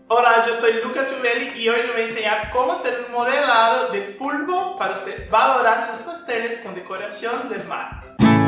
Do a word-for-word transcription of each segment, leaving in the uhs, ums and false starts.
Hola, yo soy Lucas Piuvelli y hoy yo voy a enseñar cómo hacer un modelado de pulpo para usted valorar sus pasteles con decoración del mar.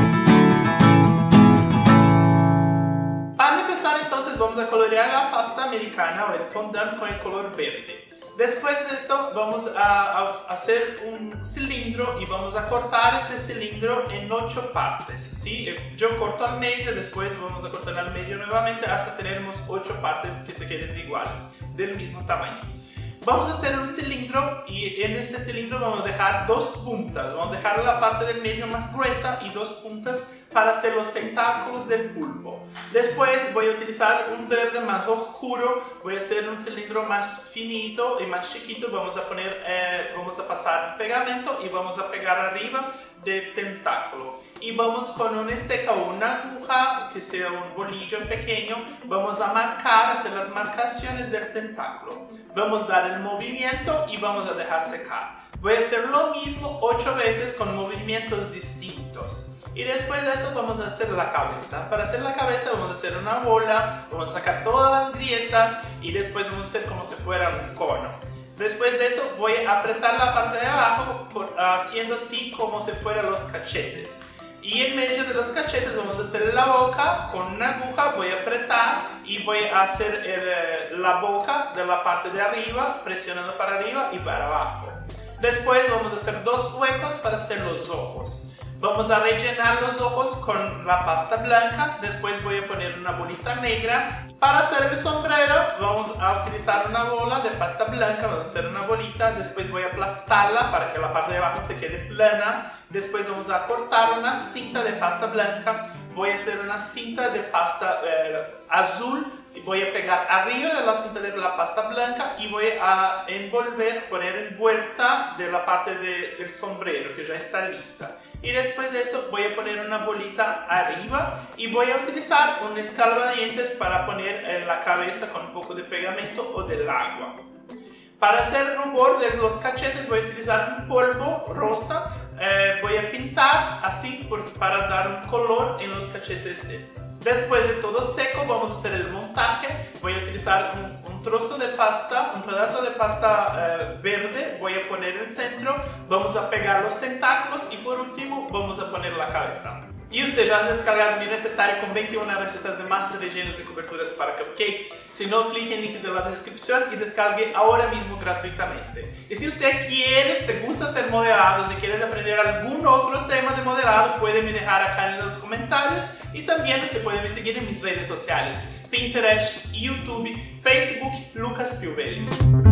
Para empezar, entonces vamos a colorear la pasta americana o el fondant con el color verde. Después de esto vamos a, a hacer un cilindro y vamos a cortar este cilindro en ocho partes, ¿sí? Yo corto al medio, después vamos a cortar al medio nuevamente hasta tenermos ocho partes que se queden iguales, del mismo tamaño. Vamos a hacer un cilindro y en este cilindro vamos a dejar dos puntas. Vamos a dejar la parte del medio más gruesa y dos puntas para hacer los tentáculos del pulpo. Después voy a utilizar un verde más oscuro. Voy a hacer un cilindro más finito y más chiquito. Vamos a poner, eh, vamos a pasar pegamento y vamos a pegar arriba del tentáculo. Y vamos con un esteca o una aguja, que sea un bolillo pequeño, vamos a marcar, hacer las marcaciones del tentáculo. Vamos a dar el movimiento y vamos a dejar secar. Voy a hacer lo mismo ocho veces con movimientos distintos. Y después de eso vamos a hacer la cabeza. Para hacer la cabeza vamos a hacer una bola, vamos a sacar todas las grietas y después vamos a hacer como si fuera un cono. Después de eso voy a apretar la parte de abajo por, haciendo así como si fueran los cachetes. Y en medio de los cachetes vamos a hacer la boca con una aguja, voy a apretar y voy a hacer el, la boca de la parte de arriba, presionando para arriba y para abajo. Después vamos a hacer dos huecos para hacer los ojos. Vamos a rellenar los ojos con la pasta blanca, después voy a poner una bolita negra. Para hacer el sombrero vamos a utilizar una bola de pasta blanca, vamos a hacer una bolita, después voy a aplastarla para que la parte de abajo se quede plana. Después vamos a cortar una cinta de pasta blanca, voy a hacer una cinta de pasta eh, azul y voy a pegar arriba de la cinta de la pasta blanca y voy a envolver, poner envuelta de la parte de, del sombrero que ya está lista. Y después de eso voy a poner una bolita arriba y voy a utilizar un escarbadientes para poner en la cabeza con un poco de pegamento o del agua. Para hacer el rubor de los cachetes voy a utilizar un polvo rosa. Eh, voy a pintar así por, para dar un color en los cachetes de él. Después de todo seco vamos a hacer el montaje. Voy a utilizar un, un trozo de pasta, un pedazo de pasta eh, verde, voy a poner en el centro, vamos a pegar los tentáculos y por último vamos a poner la cabeza. Y usted ya ha descargado mi recetario con veintiuna recetas de masas, rellenos y coberturas para cupcakes. Si no, clique en el link de la descripción y descargue ahora mismo gratuitamente. Y si usted quiere, si te gusta hacer modelados y quieres aprender algún otro tema de modelados, puede me dejar acá en los comentarios. Y también usted puede me seguir en mis redes sociales: Pinterest, YouTube, Facebook, Lucas Piuvelli.